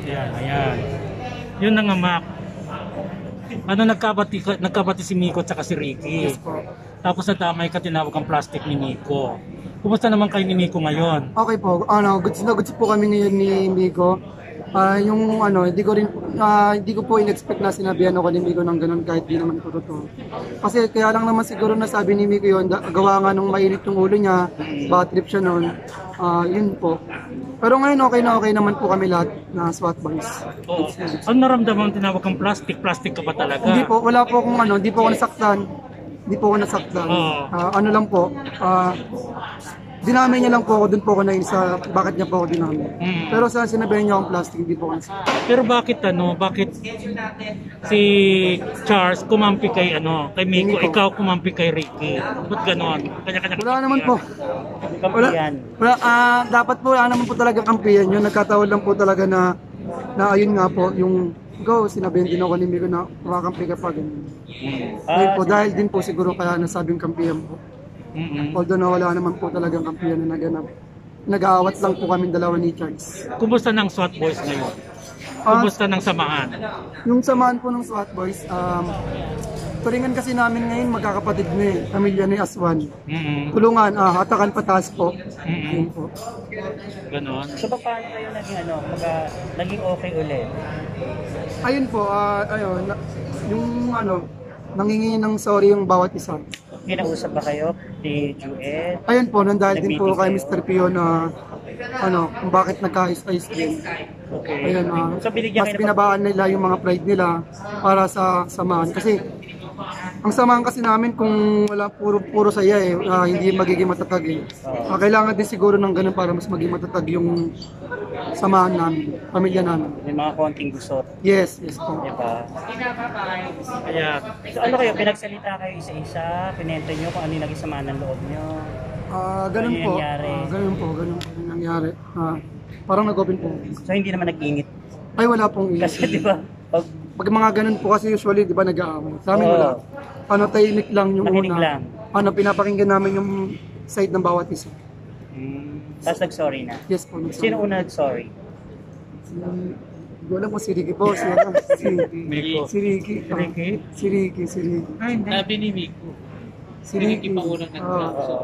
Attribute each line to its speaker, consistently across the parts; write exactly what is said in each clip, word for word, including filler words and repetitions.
Speaker 1: Ayan, ayan. Yun na nga, Mac. Ano, nagkabati, nagkabati si Miko at saka si Ricky.
Speaker 2: Yes po.
Speaker 1: Tapos nadamay ka, tinawag ang plastic ni Miko. Kumusta naman kayo ni Miko ngayon?
Speaker 2: Okay po. Ano, goods na goods po kami ngayon ni Miko. Ah, yung ano, hindi ko rin ah, hindi ko po in-expect na sinabihan ako ni Miko ng ganun kahit di naman po totoo. Kasi kaya lang naman siguro nasabi ni Miko yun, da- gawa nga nung mainit yung ulo niya, bad trip siya noon. Ah, yun po. Pero ngayon okay na okay naman po kami lahat na SWAT boys.
Speaker 1: Oo. Ano naramdaman mo tinawag kang plastic? Plastic ka ba talaga?
Speaker 2: Hindi po, wala po akong ano, hindi po ako nasaktan. Hindi po ako nasaktan.
Speaker 1: Oo.
Speaker 2: Ah, ano lang po, ah, dinamay niya lang po ako, dun po ako na sa bakit niya po ako dinamay.
Speaker 1: Mm.
Speaker 2: Pero sa sinabihan niya akong plastic, hindi po ako nasaktan.
Speaker 1: Pero bakit ano, bakit si Charles kumampi kay ano, kay Miko,
Speaker 2: Miko.
Speaker 1: ikaw kumampi kay Ricky? Ba't ganon? Kanya-kanya.
Speaker 2: Wala naman po. Wala, wala ah, dapat po, wala naman po talaga kampiyan yun. Nagkataon lang po talaga na, na ayun nga po, yung go, sinabihan din ako ni Miko na makakampi ka pa ganyan. Ayun po, dahil din po siguro kaya nasabing kampiyan po.
Speaker 1: Mm-mm.
Speaker 2: Although na wala naman po talagang kampiyan na naganap. Nag-aawat lang po kami dalawa ni Charles.
Speaker 1: Kumusta ng SWAT boys ngayon?
Speaker 2: Ah,
Speaker 1: Kumusta ng samahan?
Speaker 2: yung samahan po ng SWAT boys, um, turingan kasi namin ngayon magkakapatid ni pamilya ni Aswan.
Speaker 1: Mm-mm.
Speaker 2: Tulungan, ah, hatakan pataas po.
Speaker 1: Mm-mm.
Speaker 2: Yun po.
Speaker 1: Ganon.
Speaker 3: So paano kayo naging ano, mga, naging okay ulit?
Speaker 2: Ayun po, ah, ayun, na- yung ano, nangingi ng sorry yung bawat isa.
Speaker 3: Kinausap ba kayo ni Juet?
Speaker 2: Ayun po, nandahil din po
Speaker 3: Nag-meeting
Speaker 2: kay
Speaker 3: kayo?
Speaker 2: mister Pio na ano, kung bakit nagka-ice-ice din.
Speaker 3: Okay.
Speaker 2: Ayun, ah,
Speaker 3: So binigyan
Speaker 2: mas
Speaker 3: kayo ng
Speaker 2: binabaan nila yung mga pride nila para sa samahan. Kasi ang samahan kasi namin kung wala puro puro saya eh, ah, hindi magiging matatag eh. Ah, kailangan din siguro ng ganun para mas maging matatag yung samahan namin, pamilya namin.
Speaker 3: may mga konting gusto,
Speaker 2: Yes, yes po.
Speaker 3: di ba?
Speaker 1: Kaya,
Speaker 3: So ano kayo, pinagsalita kayo isa-isa, pinento nyo kung ano yung naging samaan ng loob nyo.
Speaker 2: Ah, ganun
Speaker 3: Ano yung
Speaker 2: po.
Speaker 3: nangyari?
Speaker 2: Ah, ganun po, ganun po yung nangyari. Ah, parang nag-open po.
Speaker 3: So hindi naman nag-ingit.
Speaker 2: Ay, wala pong
Speaker 3: Kasi di ba, pag
Speaker 2: Pag mga ganun po kasi usually, di ba, nag-aaway. Sa amin
Speaker 3: Oo.
Speaker 2: wala. Ano, tahimik lang yung
Speaker 3: Makinig
Speaker 2: una.
Speaker 3: lang.
Speaker 2: Ano, pinapakinggan namin yung side ng bawat isa.
Speaker 3: mm, tapos nag-sorry na.
Speaker 2: Yes po. nagsabi.
Speaker 3: Sino una nag-sorry?
Speaker 2: Hindi ko alam po si Ricky po. Si, ano, si,
Speaker 1: Miko.
Speaker 2: si Ricky. ah,
Speaker 1: Ricky?
Speaker 2: Si Ricky, si Ricky.
Speaker 1: Ay, hindi.
Speaker 4: Sabi ni Miko,
Speaker 2: Si
Speaker 4: Ricky
Speaker 2: Ricky.
Speaker 4: pa unang
Speaker 2: Ah,
Speaker 4: nag-cloud.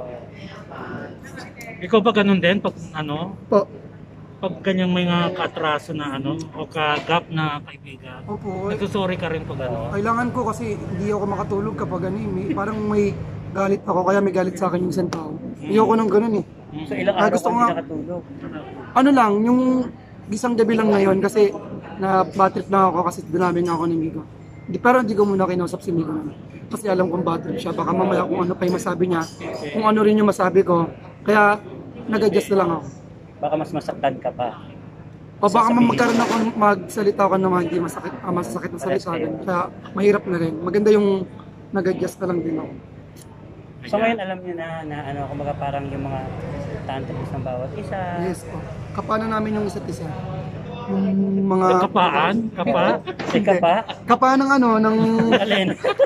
Speaker 1: Ikaw ba ganun din? Pag ano,
Speaker 2: po.
Speaker 1: pag ganyang may mga kaatraso na ano, o ka-gap na kaibigan,
Speaker 2: Opo.
Speaker 1: nagsusorry ka rin pag ano.
Speaker 2: Kailangan ko kasi hindi ako makatulog kapag ano, eh, may, parang may galit ako, kaya may galit sa akin yung isang tao. Ayoko nang ganun eh.
Speaker 3: So ilang
Speaker 2: Ah,
Speaker 3: araw
Speaker 2: gusto
Speaker 3: ka
Speaker 2: ko
Speaker 3: hindi
Speaker 2: nga-
Speaker 3: nakatulog?
Speaker 2: Ano lang, yung isang gabi lang ngayon kasi na bad trip na ako kasi dinami na ako ni Miko. Di, pero hindi ko muna kinausap si Miko naman. Kasi alam kong bad trip siya. Baka mamaya kung ano pa yung masabi niya, kung ano rin yung masabi ko. Kaya nag-adjust na lang ako.
Speaker 3: Baka mas masaktan ka pa.
Speaker 2: O baka
Speaker 3: Sasabihin.
Speaker 2: magkaroon ako, magsalita ako naman, hindi masakit, ah, masasakit na salita. Ganun. Kaya mahirap na rin. Maganda yung nag-adjust na lang din ako.
Speaker 3: So ngayon alam niyo na, na ano, kumbaga parang yung mga tantrums ng bawat isa.
Speaker 2: Yes po. Kapano namin yung isa't isa. Yung mga...
Speaker 1: Kapaan? Kapa?
Speaker 3: Ika pa?
Speaker 2: Kapa ng ano, ng...
Speaker 3: Alin?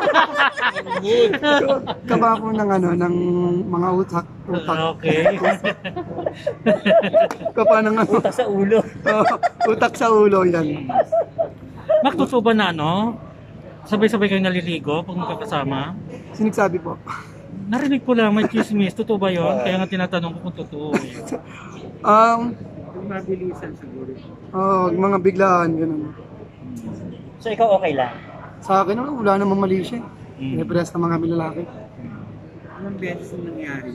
Speaker 2: Kapa po ng ano, ng mga utak. Utak.
Speaker 1: Okay.
Speaker 2: Kapa ng ano.
Speaker 3: Utak sa ulo.
Speaker 2: Oh, utak sa ulo yan.
Speaker 1: Mac, totoo ba na ano? Sabay-sabay kayong naliligo pag magkakasama?
Speaker 2: Sinigsabi po.
Speaker 1: Narinig ko lang, may chismis. Totoo ba yun? Kaya nga tinatanong ko kung totoo.
Speaker 2: Um,
Speaker 4: Mabilisan siguro.
Speaker 2: oh, mga biglaan, ganun.
Speaker 3: So ikaw okay lang?
Speaker 2: Sa akin naman, wala namang mali siya.
Speaker 1: Mm.
Speaker 2: Mm. Press ng mga lalaki.
Speaker 4: Anong beses na nangyari?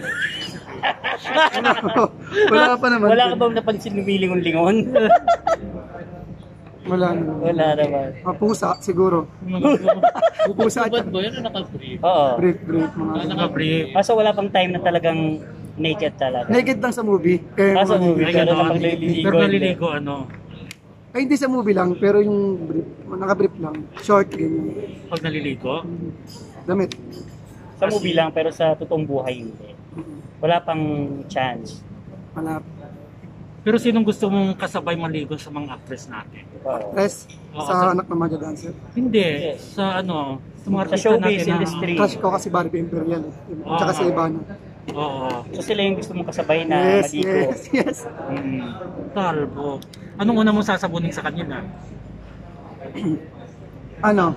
Speaker 2: Wala pa naman.
Speaker 3: Wala ka bang napansin lumilingon-lingon?
Speaker 2: Wala naman.
Speaker 3: Wala naman.
Speaker 2: Ah, pusa, siguro. Pusa at
Speaker 4: Ba't ba yun o naka-brief?
Speaker 3: Oo.
Speaker 2: break, break. Mga
Speaker 4: Ah,
Speaker 1: Naka-brief.
Speaker 3: Ah, so wala pang time na talagang naked talaga?
Speaker 2: naked lang sa movie. Kaya
Speaker 3: Ah, sa
Speaker 2: mga-
Speaker 3: movie.
Speaker 1: Ay,
Speaker 3: Pero
Speaker 1: ganon.
Speaker 3: kapag naliligo,
Speaker 1: Pero
Speaker 3: hindi.
Speaker 1: naliligo, ano?
Speaker 2: Ay, hindi sa movie lang, pero yung brief, naka-brief lang. Short, ganyan.
Speaker 1: Pag naliligo?
Speaker 2: Damit.
Speaker 3: Sa movie lang, pero sa totoong buhay hindi. Wala pang chance.
Speaker 2: Malap.
Speaker 1: Pero sinong gusto mong kasabay maligo sa mga actress natin?
Speaker 3: Oo.
Speaker 2: Press
Speaker 1: Oo,
Speaker 2: sa
Speaker 1: sa-
Speaker 2: anak ng mga dancer.
Speaker 1: Hindi. Sa ano? Sa mga
Speaker 3: Sa
Speaker 1: artista
Speaker 3: showbiz
Speaker 1: natin na-
Speaker 3: industry.
Speaker 2: Crush ko kasi Barbie Imperial. Eh.
Speaker 1: Ah.
Speaker 2: Tsaka si Ivana.
Speaker 1: Oo.
Speaker 3: So sila yung gusto mong kasabay na
Speaker 2: Yes,
Speaker 3: maligo.
Speaker 2: yes, yes.
Speaker 3: Mm.
Speaker 1: Talbo. Anong una mong sasabunin sa kanila?
Speaker 2: Ano?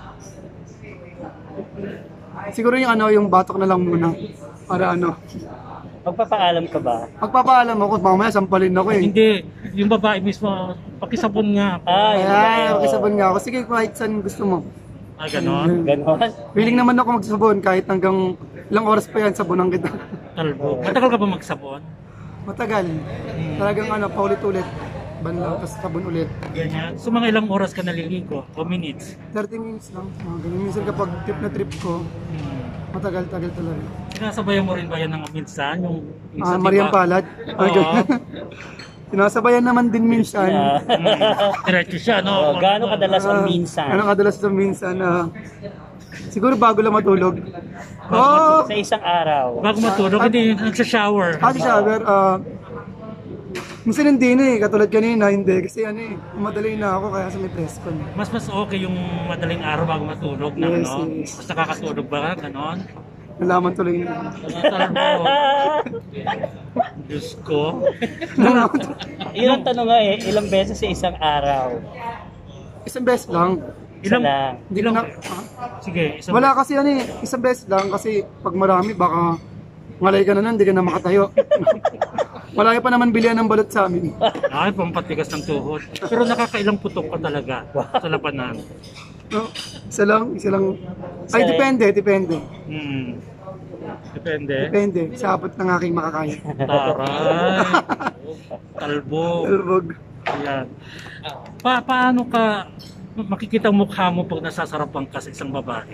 Speaker 2: Siguro yung ano, yung batok na lang muna. Para ano.
Speaker 3: Magpapaalam ka ba?
Speaker 2: Magpapaalam ako, mamaya sampalin ako eh.
Speaker 1: Hindi, yung babae mismo, pakisabon nga.
Speaker 3: Ah, yun
Speaker 2: Ay,
Speaker 3: na.
Speaker 2: makisabon nga ako. Sige, kahit saan gusto mo.
Speaker 1: Ah, ganon.
Speaker 3: Ganon.
Speaker 2: Willing naman ako magsabon kahit hanggang ilang oras pa yan, sabunan kita.
Speaker 1: Talbo. Matagal ka ba magsabon?
Speaker 2: Matagal. Talagang ano, paulit-ulit. Banlaw, tapos sabon ulit.
Speaker 1: Ganyan. So mga ilang oras ka naliligo? O minutes?
Speaker 2: thirty minutes lang. Mga ganun. Minsan kapag trip na trip ko,
Speaker 1: Hmm.
Speaker 2: matagal-tagal talaga.
Speaker 1: Sinasabayan mo rin ba yan ng minsan? Yung, yung
Speaker 2: Ah,
Speaker 1: sa
Speaker 2: Mariam
Speaker 1: tiba?
Speaker 2: Palad.
Speaker 1: Oo.
Speaker 2: Sinasabayan naman din minsan.
Speaker 1: Hmm. Diretso siya, no?
Speaker 3: Oh, gaano kadalas ang
Speaker 2: Ah,
Speaker 3: minsan?
Speaker 2: Ano kadalas sa minsan? ah, siguro bago lang matulog. Oh!
Speaker 3: Sa isang araw.
Speaker 1: Bago matulog, hindi nagsha-shower.
Speaker 2: Kasi shower, ah, minsan hindi na eh, katulad kanina, hindi. Kasi ano eh, madali na ako kaya sa may press con.
Speaker 1: Mas mas okay yung madaling araw bago matulog na,
Speaker 2: Yes,
Speaker 1: no?
Speaker 2: yes.
Speaker 1: Mas nakakatulog ba? Ganon?
Speaker 2: Nalaman tuloy na.
Speaker 1: Talbo. Diyos ko.
Speaker 2: Nalaman tuloy.
Speaker 3: Yun ang tanong nga eh, ilang beses sa isang araw?
Speaker 2: Isang beses lang.
Speaker 3: Isa
Speaker 1: Ilang-
Speaker 3: lang.
Speaker 2: Hindi ko na, ah,
Speaker 1: Sige, isang
Speaker 2: wala kasi ano eh, isang beses lang kasi pag marami baka ngalay ka na nun, hindi ka na makatayo. Wala pa naman bilihan ng balot sa amin.
Speaker 1: Ay, pampatigas ng tuhod. Pero nakakailang putok ka talaga sa labanan.
Speaker 2: No? Isa lang, isa lang. Ay,
Speaker 3: Isa-
Speaker 2: depende, depende.
Speaker 1: Hmm. Depende.
Speaker 2: Depende, sa abot ng aking makakaya.
Speaker 1: Taray. Talbo.
Speaker 2: Talbog.
Speaker 1: Ayan. Pa paano ka makikita ang mukha mo pag nasasarapan ka sa isang babae?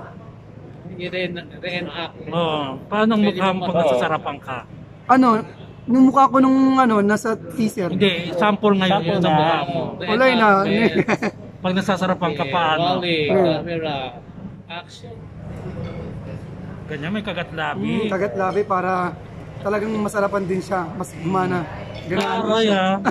Speaker 4: I-reenact.
Speaker 1: Oo. Paano ang mukha mo pag
Speaker 3: Oo.
Speaker 1: nasasarapan ka?
Speaker 2: Ano, nung mukha ko nung ano, nasa teaser.
Speaker 1: Hindi, sample ngayon
Speaker 3: Sample
Speaker 1: yun ang
Speaker 3: na.
Speaker 1: mukha mo.
Speaker 2: Wala na.
Speaker 1: Pag nasasarapan ka, paano?
Speaker 4: Rolling,
Speaker 2: Hmm.
Speaker 4: camera, action.
Speaker 1: Ganyan, may kagat labi.
Speaker 2: Mm, kagat labi para talagang masarapan din siya, mas gumana. Ganun din
Speaker 1: Aray
Speaker 2: siya.
Speaker 1: ah.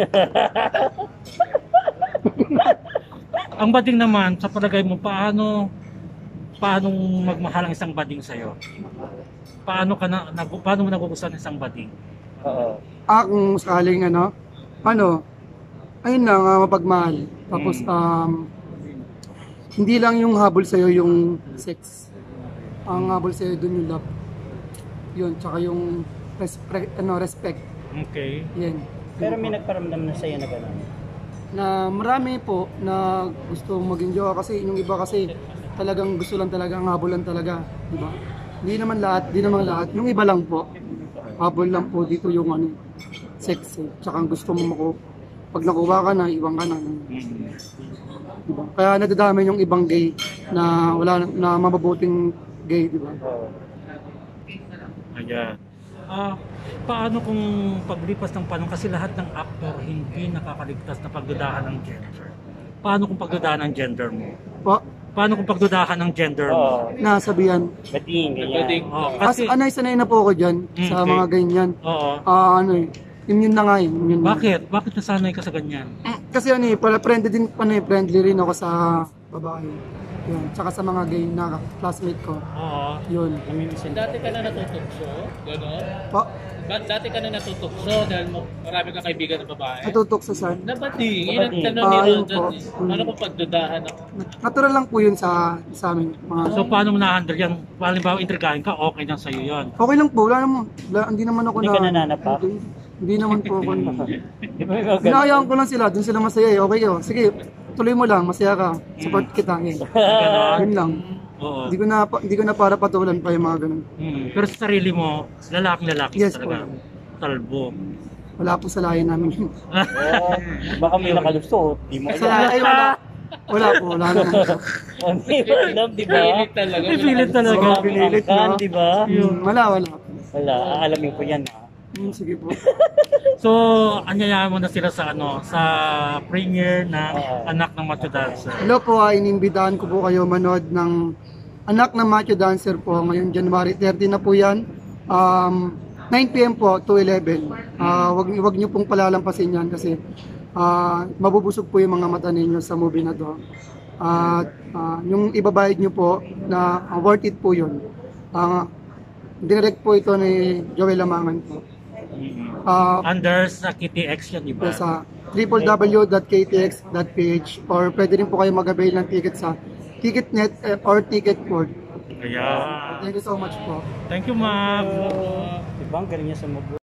Speaker 1: Ang bading naman, sa palagay mo, paano paano magmahal ang isang bading sa'yo? Paano ka na, nag, paano mo nagugustuhan ang isang bading?
Speaker 3: Oo.
Speaker 2: Ah, kung sakaling ano, ano, ayun lang, ah, mapagmahal. Tapos, um, hindi lang yung habol sa'yo yung sex. Ang habol sa'yo dun yung love. Yun, tsaka yung respect, ano, respect.
Speaker 1: Okay.
Speaker 2: Yan.
Speaker 3: Pero may nagparamdam na sa'yo na gano'n.
Speaker 2: Na marami po na gusto maging jowa kasi yung iba kasi talagang gusto lang talaga, ang habol lang talaga, di ba? Hindi naman lahat, di naman lahat. Yung iba lang po, habol lang po dito yung ano, sex eh. Tsaka ang gusto mo mako, pag nakuha ka na, iwan ka na.
Speaker 1: Mm.
Speaker 2: Diba? Kaya nadadami yung ibang gay na wala na mababuting gay, di ba?
Speaker 3: Oo.
Speaker 1: Ayan. Ah, paano kung paglipas ng panahon, kasi lahat ng actor hindi nakakaligtas na pagdudahan ng gender. Paano kung pagdudahan ng gender mo?
Speaker 2: Po,
Speaker 1: Paano kung pagdudahan ng gender mo?
Speaker 3: Oo.
Speaker 2: nasabihan.
Speaker 3: Bading, ganyan.
Speaker 4: Bading.
Speaker 1: Oh,
Speaker 2: As,
Speaker 1: kasi,
Speaker 2: ano, sanay na po ako dyan
Speaker 1: Mm,
Speaker 2: sa
Speaker 1: okay.
Speaker 2: mga ganyan.
Speaker 1: oo.
Speaker 2: Ah, ano eh, immune na nga eh. Immune na.
Speaker 1: Bakit? Bakit nasanay ka sa ganyan?
Speaker 2: Kasi ano eh, pala friendly din, ano eh, friendly rin ako sa babae. Yun, tsaka sa mga gay na classmate ko.
Speaker 1: Oo.
Speaker 2: Yun.
Speaker 3: Namimisin.
Speaker 4: Dati ka na natutokso, gano'n?
Speaker 2: Po,
Speaker 4: Ba't dati ka na natutokso dahil mo- marami kang kaibigan na babae?
Speaker 2: natutok sa san.
Speaker 4: Nabading, yun ang
Speaker 3: Nabading.
Speaker 4: tanong
Speaker 2: Ah,
Speaker 4: nila
Speaker 2: yun
Speaker 4: dyan.
Speaker 2: po.
Speaker 4: eh. Ano kung pagdudahan ako?
Speaker 2: Natural lang po yun sa sa amin. Mga,
Speaker 1: So, paano mo na-handle yan? Halimbawa, intrigahin ka, okay lang sa'yo yun.
Speaker 2: okay lang po, wala naman, wala, hindi naman ako
Speaker 3: Hindi ka nananapak?
Speaker 2: Hindi, hindi naman po ako.
Speaker 3: Di ba may mga ganun?
Speaker 2: Hinahayaan ko lang sila, dun sila masaya eh. Okay yun. Sige, tuloy mo lang, masaya ka. Support kita. Yan.
Speaker 1: Ganon.
Speaker 2: Yun lang.
Speaker 1: Oo.
Speaker 2: Hindi ko na pa- hindi ko na para patulan pa yung mga ganun.
Speaker 1: Hmm. Pero sa sarili mo, lalaking-lalaki
Speaker 2: Yes
Speaker 1: talaga. Talbo.
Speaker 2: Wala po sa lahi namin.
Speaker 3: Oo. Baka may nakalusto. Di mo
Speaker 2: sa lahi, ay, wala. Wala po, wala naman.
Speaker 3: Hindi mo alam, di ba?
Speaker 4: Pilit talaga.
Speaker 1: May pilit talaga.
Speaker 2: Oo, pinilit,
Speaker 3: Angkan,
Speaker 2: no?
Speaker 3: di ba?
Speaker 2: Hmm, wala, wala.
Speaker 3: Wala, aalamin ko yan ha.
Speaker 2: Hmm, sige po.
Speaker 1: So, anyayahan mo na sila sa ano, sa premiere ng
Speaker 3: Oo.
Speaker 1: Anak ng Macho Dancer.
Speaker 2: Hello po, ah, inimbitahan ko po kayo manood ng Anak ng Macho Dancer po. Ngayon, January thirty na po yan. Um, nine p m po to eleven. Ah, wag, wag niyo pong palalampasin yan kasi ah, mabubusog po yung mga mata ninyo sa movie na to. At ah, yung ibabayad niyo po na ah, worth it po yun. Ah, direct po ito ni Joel Lamangan po.
Speaker 1: Mhm.
Speaker 2: Ah,
Speaker 1: Under sa Kitty X yan, di ba?
Speaker 2: sa w w w dot k t x dot p h or pwede rin po kayo mag-avail ng ticket sa Ticketnet eh, or Ticketport.
Speaker 1: Ayan.
Speaker 2: Thank you so much po.
Speaker 1: Thank you, ma'am.
Speaker 3: Diba, ang galing niya sa mag